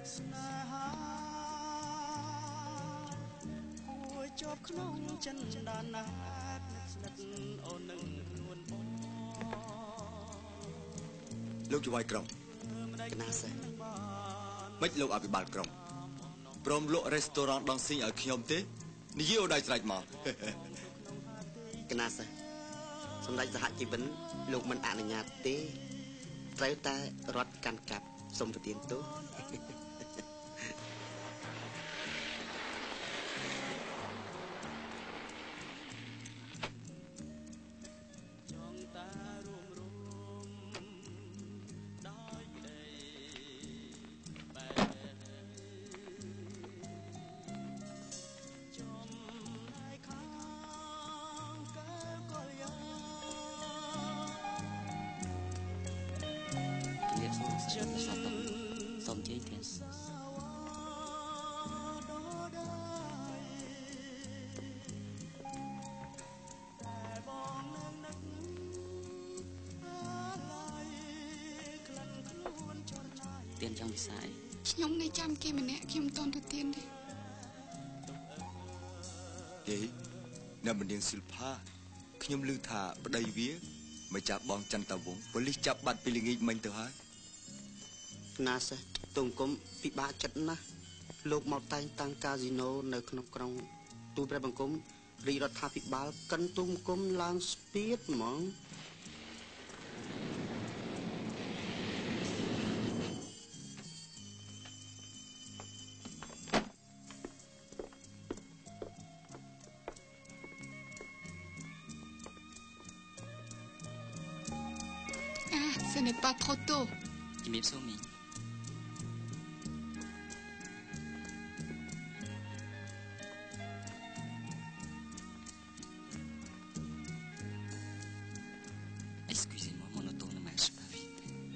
លោកជាវាយក្រុងកណាសេមិនលោកអភិបាលក្រុងព្រមលក់រេស្តូរ៉ង់ដងស៊ីងឲ្យខ្ញុំទេនិយាយឲ្យដៃស្រេចមកកណាសេសម្ដេចសហជីវិនលោកមិនអនុញ្ញាតទេត្រូវតែរត់កាន់កាប់សូមប្រទានទោសសូមជ័យទៀតទៀនចង់វិសាយខ្ញុំនៅចាំគេម្នាក់ខ្ញុំមិនតន់ទៅទៀនទេអ្នកមនាងសិល្ផាខ្ញុំឮថាប្តីវាមកចាប់បងចន្ទតាវងប៉ូលីសចាប់បាត់ពីល្ងាចមិញទៅហើយណាសេះតុងគុំពិបាកចិត្តណាស់លោកមកតែងតាំងកាស៊ីណូនៅក្នុងក្រុងទូព្រះបង្គំរាជរដ្ឋាភិបាលកិនទុំគុំឡើងស្ពាតហ្មង Ce n'est pas trop tôt. ជំរាបសួរមីងExcusez-moi, mon auto ne marche pas vite.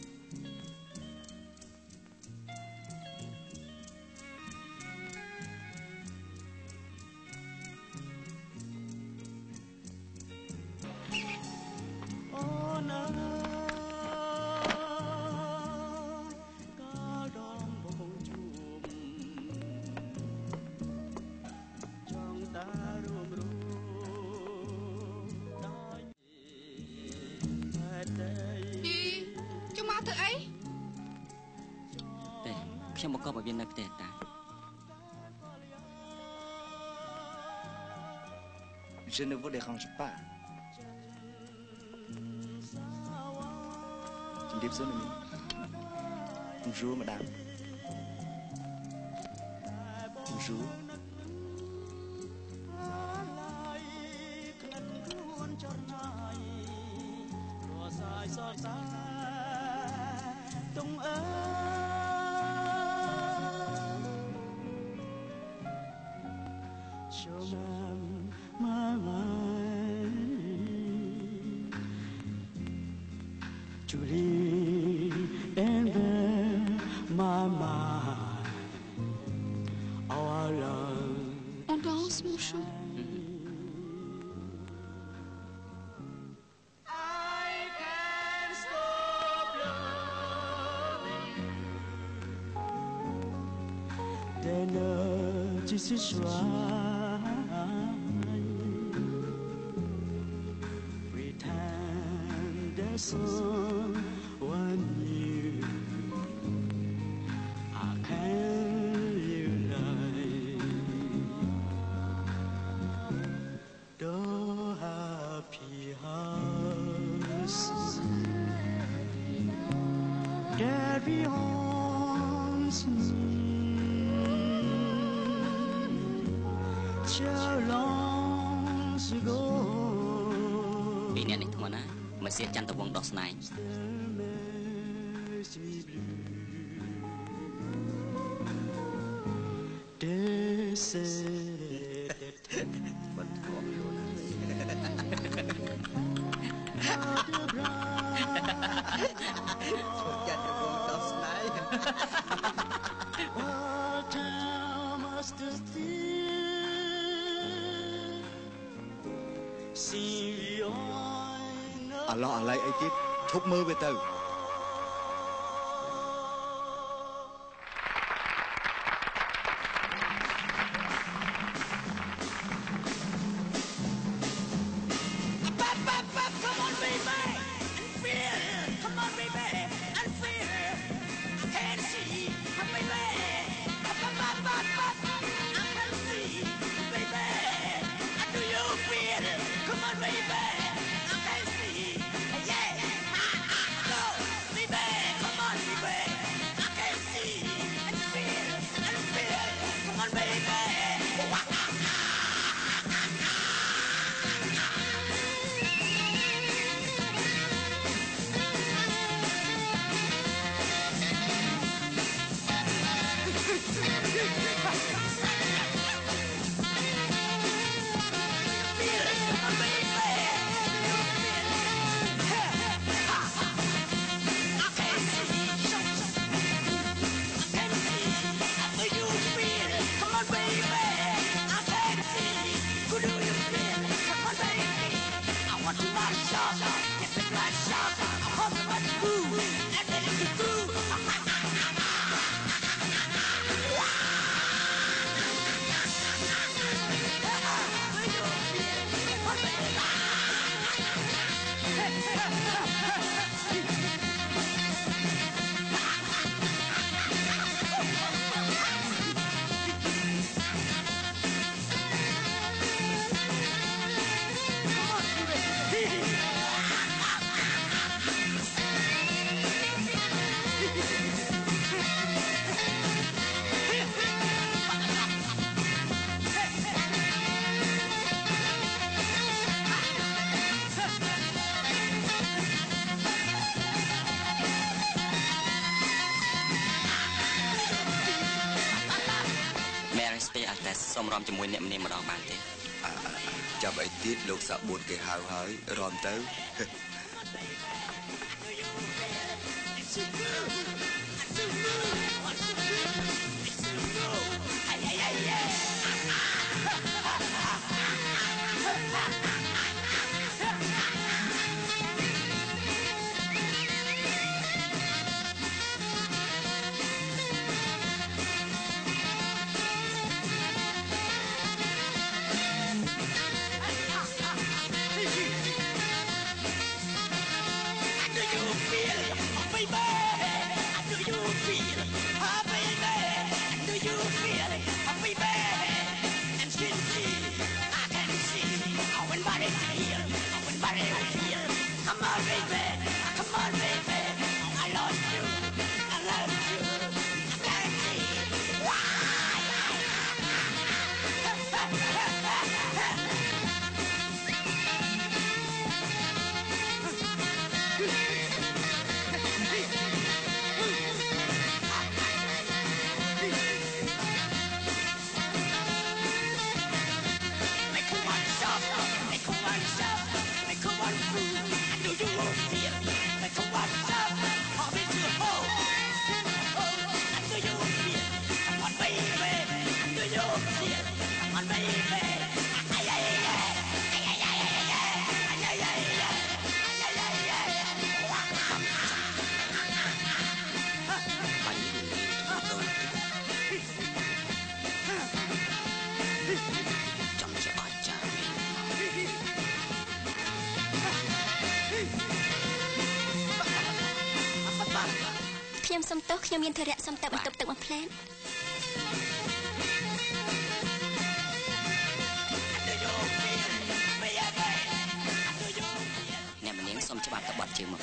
Oh no. ខ្ញុំបង្កប់ឲ្យវានៅផ្ទះតា Je ne vous dérange pas ជំរាបសួរមីង Bonjour madame Bonjour តុងអើJulie and then my mind our love On danse mon chou I can't stop loving Des notes ce soir Pretend there's someone new I can't unite Though happy hearts carry on so long ago ពីអ្នកនេះធ្ងន់ណាស់មកសៀតចន្ទវងដោះស្នែងបាត់ខ្លួនខ្លួនចន្ទវងដោះស្នែងអាឡោះអាឡៃអីទៀតឈប់មើលវាទៅសូមរំជាមួយអ្នកម្នាក់ម្ដងបានទេចាំអីទៀតលោកសាបួនគេហៅហើយរំទៅខ្ញុំសុំទោសខ្ញុំមានធារៈសុំតែបន្ទប់ទឹកមួយផ្លែតអ្នកម្នាងសុំច្បាប់ទៅបាត់ជើងមក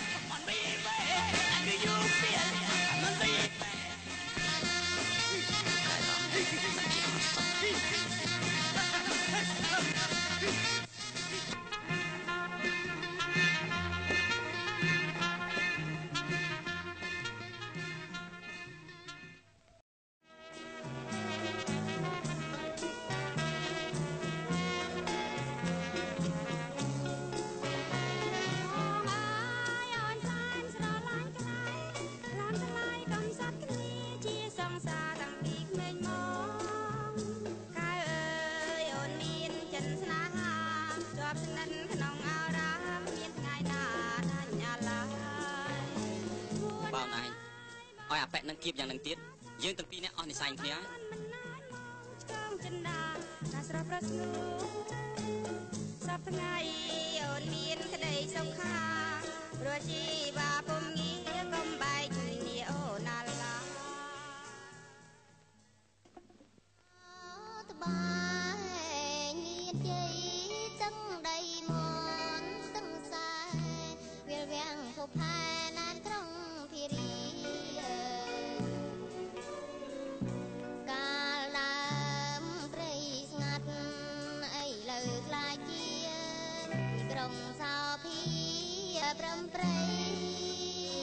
ឲ្យអាប៉ែនឹងគៀបយ៉ាងនឹងទៀតយើងទាំងពីរនាក់អស់និស័យគ្នាស្រស់ប្រស្នូសពថ្ងៃអូនមានក្តីសុខាព្រោះជីវាពុំងាកុំបែកគ្នាអូណាឡាត្បាញមានជ័យទឹកដីមនស្ទឹងសែវាលវាំងភពផែណានក្រុងភារីក្រុងសោភីប្រំប្រៃ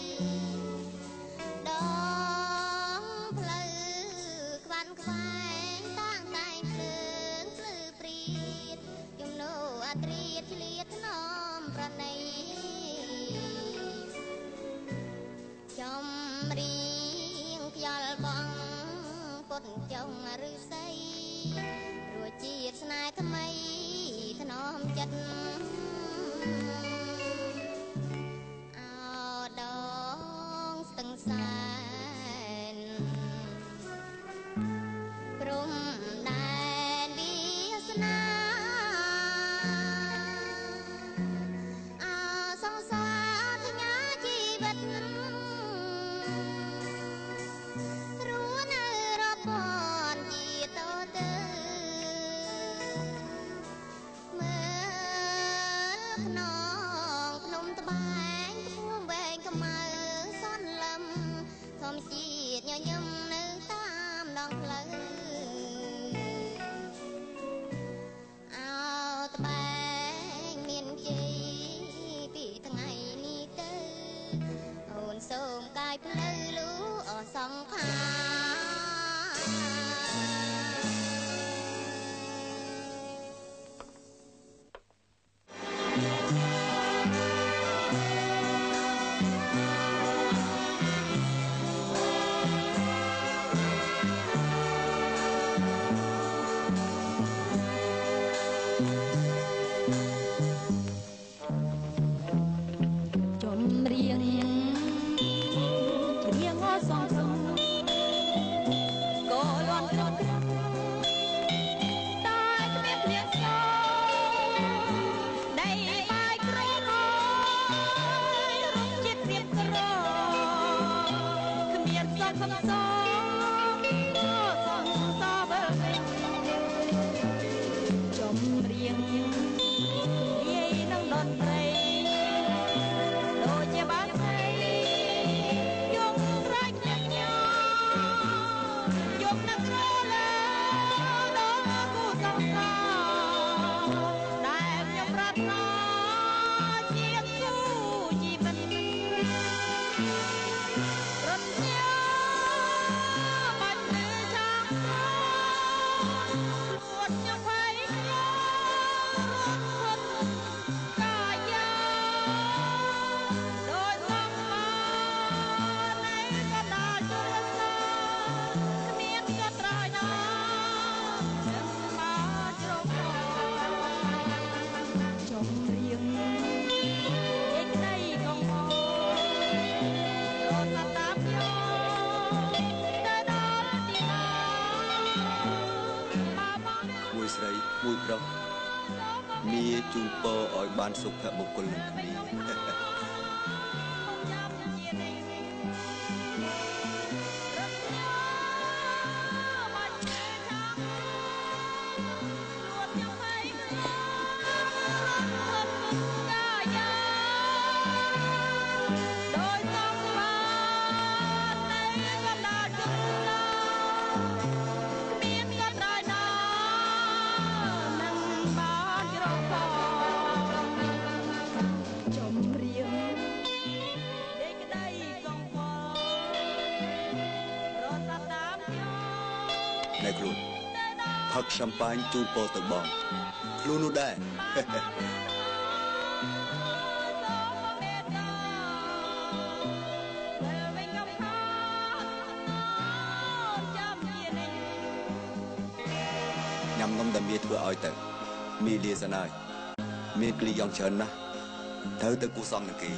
ចុងឫស្សីរួចជាតិស្នេហ៍ថ្មីថ្នមចិត្តអោដងស្ទឹងសែនព្រំដែនវាសនាសងសារថ្ញាជីវិតរួនៅរាប់ពាន់ជាតទៅមើលខ្នងភ្នំត្បែងខ្ពស់វែងខ្មៅសន្លឹមធម្មជាតិញញឹមនៅតាមដងផ្លូវអោត្បែងមានជ័យពីថ្ងៃនេះទៅអូនសូមកាយផ្លូវលូអសង្ខាជូនពរឲ្យបានសុភមង្គលនឹងគ្នាផឹកខ្យាំប៉ាញជូនពរទៅបងខ្លួននោះដែរញ៉ាំនំដែលមានធ្វើឲ្យទៅមានលាសិនហើយមានគ្លីយ៉ងច្រើនណាស់ត្រូវទៅគូសំនឹងគេ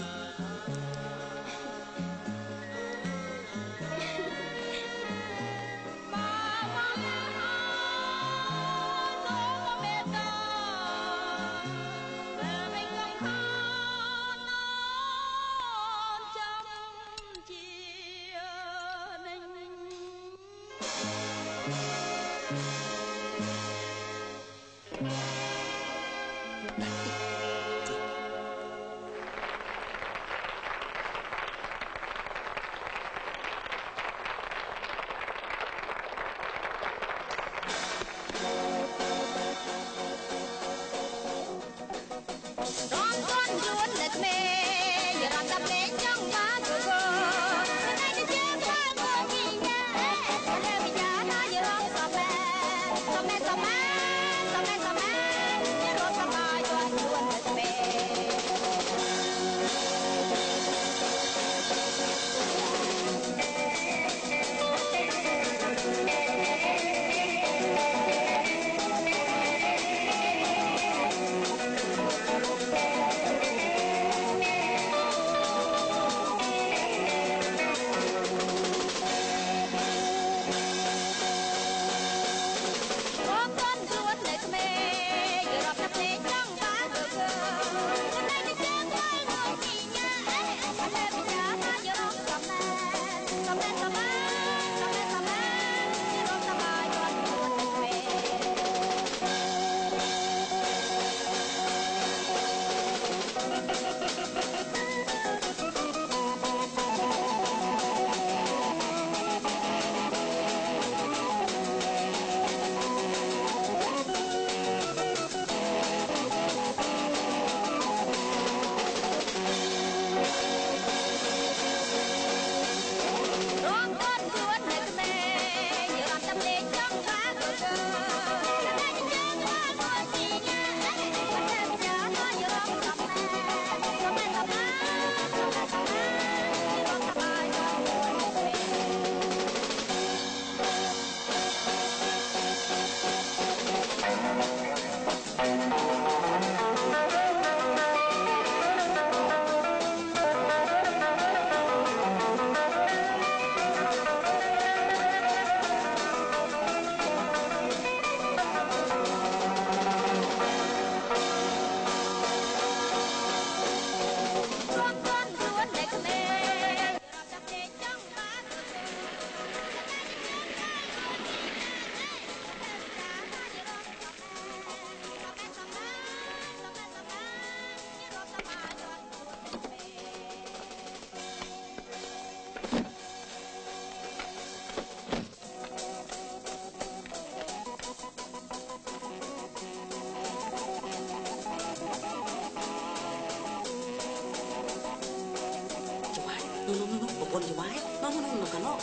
con gì mái nó cả nó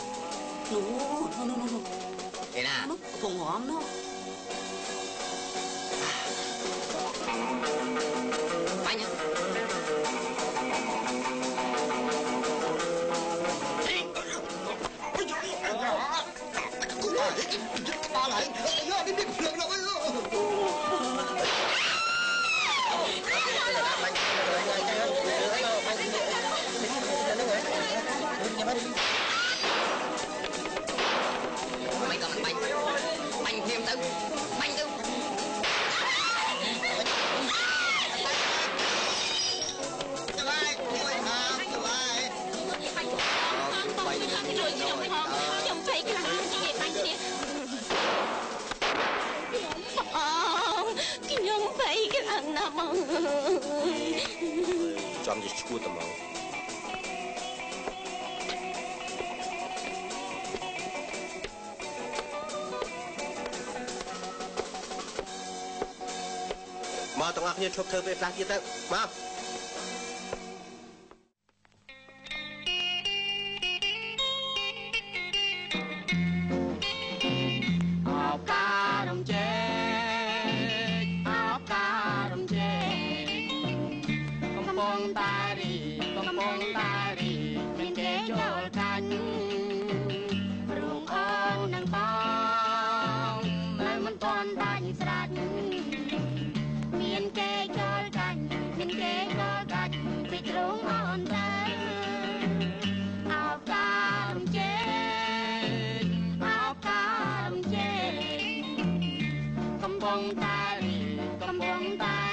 thế nào nó phồng hóm nó bánh nhá ba lại đi đi được đâu mày còn bánh thêm tư bánh tư chồng phải cái gì bánh gìខ្ញុំបែកខ្លាំងណាស់បងចាំជាឈួតតែមកមកទាំងអស់គ្នាឈប់ធ្វើពេលខ្លះទៀតទៅមកកំពង់តា